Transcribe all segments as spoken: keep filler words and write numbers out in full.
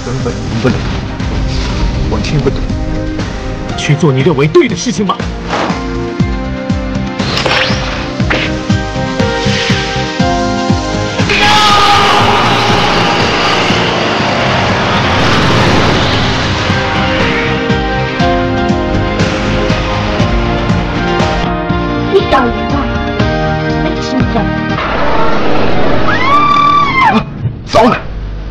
根本听不懂，我听不懂。去做你认为对的事情吧。 小鱼啊，那个身份。 啊，糟了！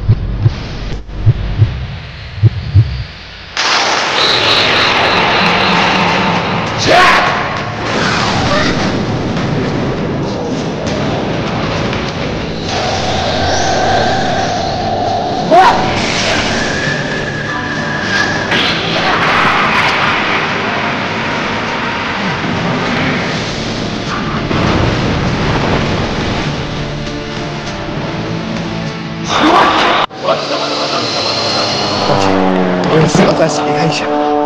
再闪开一下。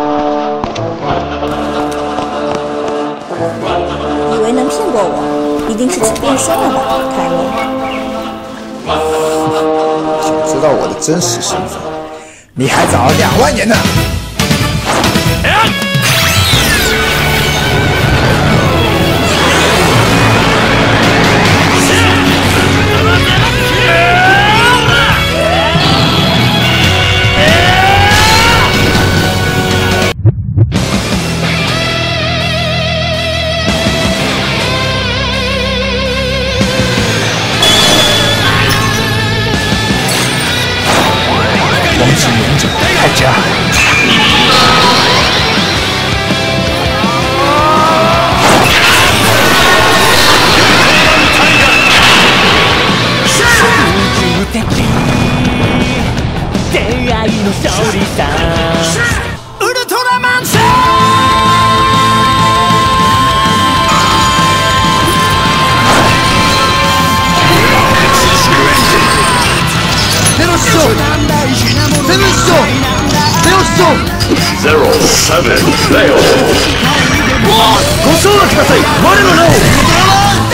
以为能骗过我，一定是只变身了吧，凯罗？ 想知道我的真实身份，你还早两万年呢！王之勇者泰迦， Zero seven fail. ご唱和ください。我の名を。